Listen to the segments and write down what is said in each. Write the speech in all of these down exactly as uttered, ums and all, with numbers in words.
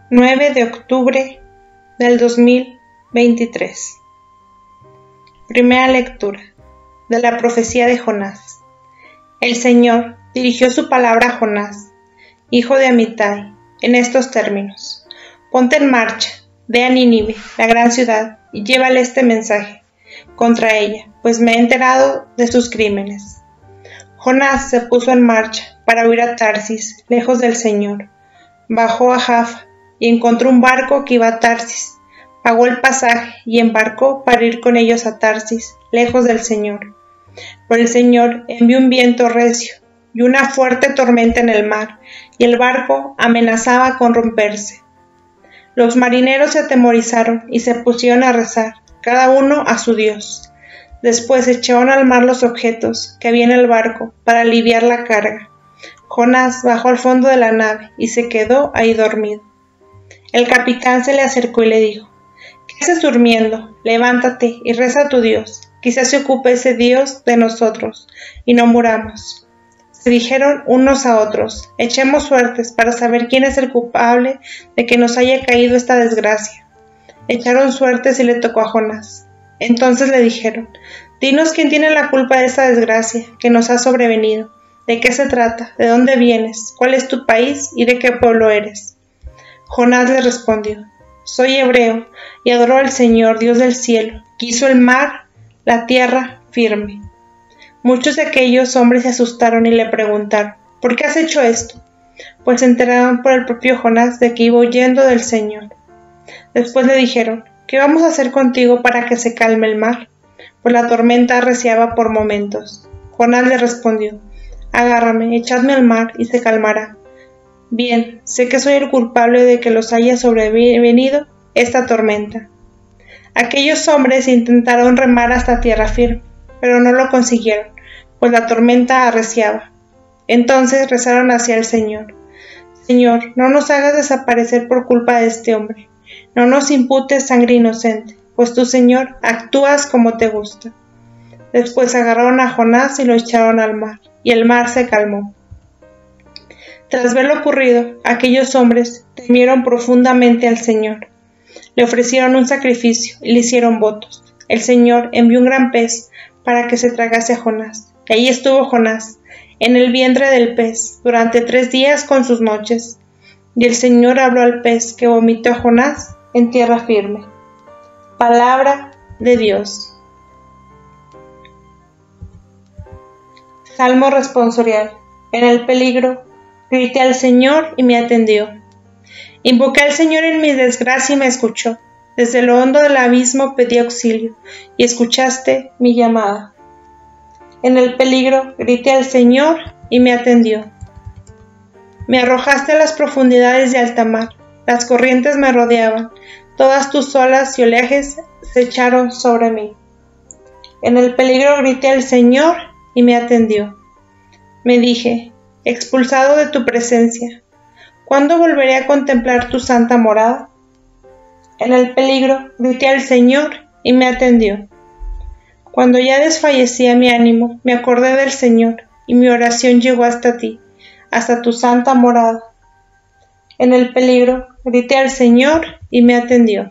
nueve de octubre del dos mil veintitrés. Primera lectura de la profecía de Jonás. El Señor dirigió su palabra a Jonás, hijo de Amitai, en estos términos: ponte en marcha, ve a Nínive, la gran ciudad, y llévale este mensaje contra ella, pues me he enterado de sus crímenes. Jonás se puso en marcha para huir a Tarsis, lejos del Señor. Bajó a Jaffa y encontró un barco que iba a Tarsis. Pagó el pasaje y embarcó para ir con ellos a Tarsis, lejos del Señor. Pero el Señor envió un viento recio y una fuerte tormenta en el mar, y el barco amenazaba con romperse. Los marineros se atemorizaron y se pusieron a rezar, cada uno a su Dios. Después echaron al mar los objetos que había en el barco para aliviar la carga. Jonás bajó al fondo de la nave y se quedó ahí dormido. El capitán se le acercó y le dijo: ¿Qué haces durmiendo? Levántate y reza a tu Dios. Quizás se ocupe ese Dios de nosotros y no muramos. Se dijeron unos a otros: echemos suertes para saber quién es el culpable de que nos haya caído esta desgracia. Echaron suertes y le tocó a Jonás. Entonces le dijeron: dinos quién tiene la culpa de esta desgracia que nos ha sobrevenido. ¿De qué se trata? ¿De dónde vienes? ¿Cuál es tu país? ¿Y de qué pueblo eres? Jonás le respondió: soy hebreo y adoro al Señor, Dios del cielo, que hizo el mar, la tierra firme. Muchos de aquellos hombres se asustaron y le preguntaron: ¿por qué has hecho esto? Pues se enteraron por el propio Jonás de que iba huyendo del Señor. Después le dijeron: ¿qué vamos a hacer contigo para que se calme el mar? Pues la tormenta arreciaba por momentos. Jonás le respondió: agárrame, echadme al mar y se calmará. Bien, sé que soy el culpable de que los haya sobrevenido esta tormenta. Aquellos hombres intentaron remar hasta tierra firme, pero no lo consiguieron, pues la tormenta arreciaba. Entonces rezaron hacia el Señor: Señor, no nos hagas desaparecer por culpa de este hombre. No nos imputes sangre inocente, pues tú, Señor, actúas como te gusta. Después agarraron a Jonás y lo echaron al mar, y el mar se calmó. Tras ver lo ocurrido, aquellos hombres temieron profundamente al Señor. Le ofrecieron un sacrificio y le hicieron votos. El Señor envió un gran pez para que se tragase a Jonás. Y ahí estuvo Jonás, en el vientre del pez, durante tres días con sus noches. Y el Señor habló al pez, que vomitó a Jonás en tierra firme. Palabra de Dios. Salmo responsorial. En el peligro, grité al Señor y me atendió. Invoqué al Señor en mi desgracia y me escuchó. Desde lo hondo del abismo pedí auxilio, y escuchaste mi llamada. En el peligro, grité al Señor y me atendió. Me arrojaste a las profundidades de alta mar, las corrientes me rodeaban, todas tus olas y oleajes se echaron sobre mí. En el peligro grité al Señor y me atendió. Me dije: expulsado de tu presencia, ¿cuándo volveré a contemplar tu santa morada? En el peligro grité al Señor y me atendió. Cuando ya desfallecía mi ánimo, me acordé del Señor, y mi oración llegó hasta ti, hasta tu santa morada. En el peligro grité al Señor y me atendió.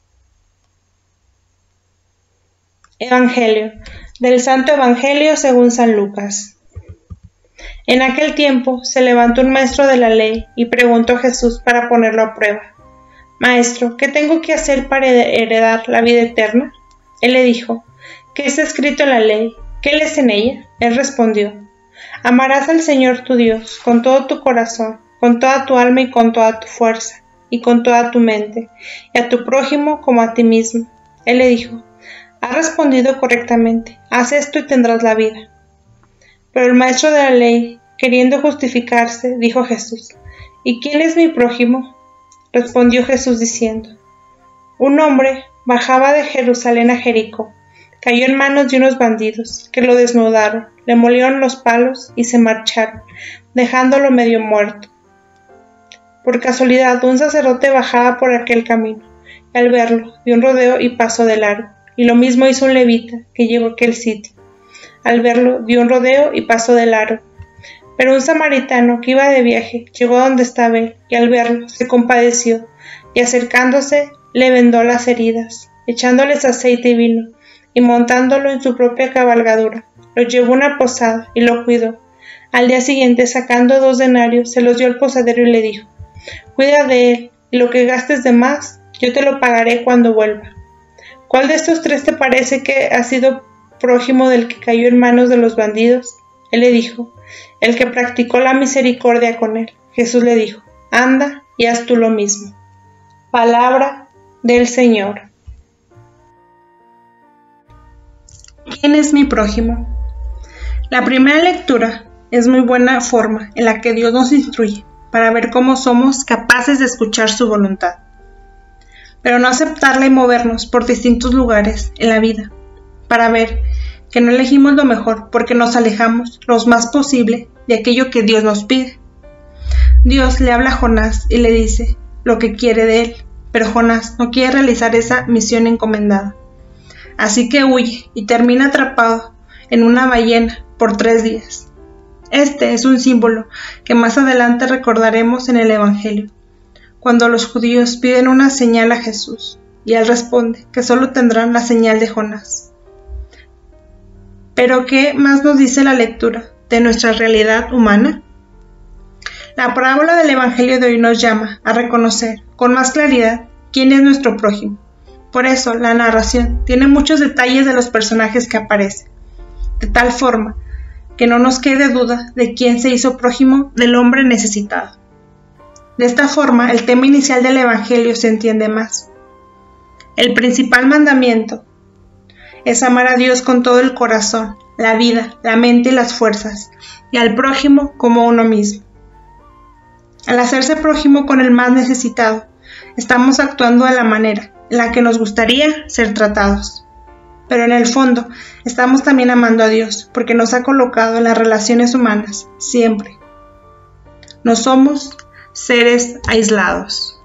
Evangelio del Santo Evangelio según San Lucas. En aquel tiempo se levantó un maestro de la ley y preguntó a Jesús para ponerlo a prueba: Maestro, ¿qué tengo que hacer para heredar la vida eterna? Él le dijo: ¿qué está escrito en la ley? ¿Qué lees en ella? Él respondió: amarás al Señor tu Dios con todo tu corazón, con toda tu alma y con toda tu fuerza, y con toda tu mente, y a tu prójimo como a ti mismo. Él le dijo: has respondido correctamente, haz esto y tendrás la vida. Pero el maestro de la ley, queriendo justificarse, dijo a Jesús: ¿y quién es mi prójimo? Respondió Jesús diciendo: un hombre bajaba de Jerusalén a Jericó, cayó en manos de unos bandidos, que lo desnudaron, le molieron los palos y se marcharon, dejándolo medio muerto. Por casualidad, un sacerdote bajaba por aquel camino, y al verlo, dio un rodeo y pasó de largo, y lo mismo hizo un levita, que llegó a aquel sitio. Al verlo, dio un rodeo y pasó de largo. Pero un samaritano que iba de viaje llegó donde estaba él, y al verlo se compadeció, y acercándose le vendó las heridas, echándoles aceite y vino, y montándolo en su propia cabalgadura, lo llevó a una posada y lo cuidó. Al día siguiente, sacando dos denarios, se los dio al posadero y le dijo: cuida de él, y lo que gastes de más, yo te lo pagaré cuando vuelva. ¿Cuál de estos tres te parece que ha sido prójimo del que cayó en manos de los bandidos? Él le dijo: el que practicó la misericordia con él. Jesús le dijo: anda y haz tú lo mismo. Palabra del Señor. ¿Quién es mi prójimo? La primera lectura es muy buena forma en la que Dios nos instruye para ver cómo somos capaces de escuchar su voluntad, pero no aceptarla y movernos por distintos lugares en la vida, para ver que no elegimos lo mejor porque nos alejamos lo más posible de aquello que Dios nos pide. Dios le habla a Jonás y le dice lo que quiere de él, pero Jonás no quiere realizar esa misión encomendada. Así que huye y termina atrapado en una ballena por tres días. Este es un símbolo que más adelante recordaremos en el Evangelio, cuando los judíos piden una señal a Jesús, y él responde que solo tendrán la señal de Jonás. Pero ¿qué más nos dice la lectura de nuestra realidad humana? La parábola del Evangelio de hoy nos llama a reconocer con más claridad quién es nuestro prójimo. Por eso la narración tiene muchos detalles de los personajes que aparecen, de tal forma que no nos quede duda de quién se hizo prójimo del hombre necesitado. De esta forma, el tema inicial del Evangelio se entiende más. El principal mandamiento es amar a Dios con todo el corazón, la vida, la mente y las fuerzas, y al prójimo como uno mismo. Al hacerse prójimo con el más necesitado, estamos actuando de la manera en la que nos gustaría ser tratados. Pero en el fondo, estamos también amando a Dios, porque nos ha colocado en las relaciones humanas, siempre. No somos seres aislados.